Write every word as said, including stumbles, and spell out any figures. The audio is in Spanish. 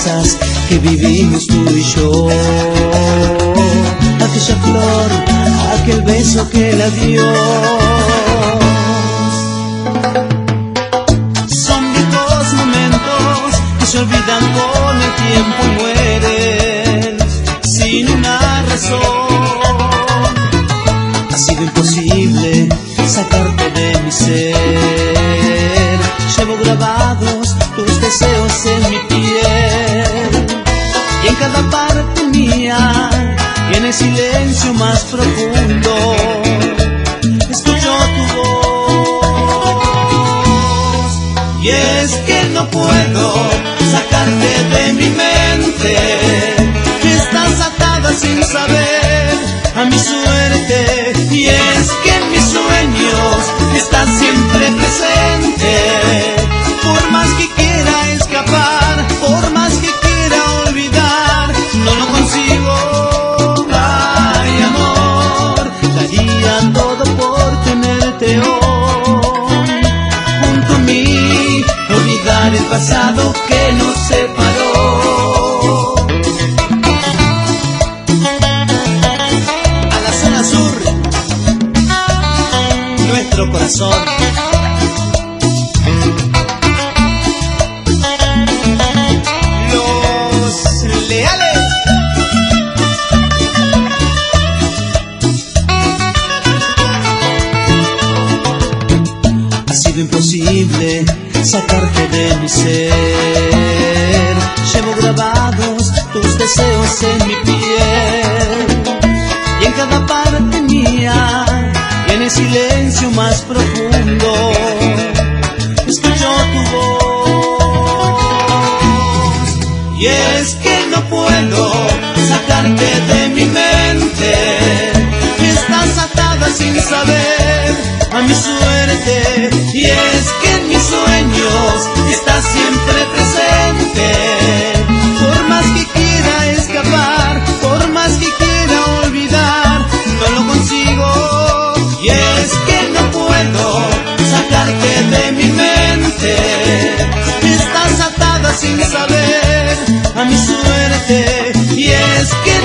cosas que vivimos tú y yo. Aquella flor, aquel beso que la dio. Son viejos momentos que se olvidan con el tiempo y mueren sin una razón. Ha sido imposible sacarte de mi ser. Llevo grabados tus deseos en mi piel, y en cada parte mía, y en el silencio más profundo, escucho tu voz. Y es que no puedo sacarte de mi mente, estás atada sin saber a mi suerte. Y es que en mis sueños estás siempre presente. Por más que quiera escapar, por más que quiera olvidar, no lo consigo. Ay, amor, daría todo por tenerte hoy junto a mí, olvidar el pasado que nos separó. A la zona sur, nuestro corazón. Imposible sacarte de mi ser. Llevo grabados tus deseos en mi piel, y en cada parte mía, y en el silencio más profundo, escucho tu voz. Y es que no puedo sacarte de mi mente, estás atada sin saber a mi suerte. Y es que en mis sueños estás siempre presente. Por más que quiera escapar, por más que quiera olvidar, no lo consigo. Y es que no puedo sacarte de mi mente, estás atada sin saber a mi suerte. Y es que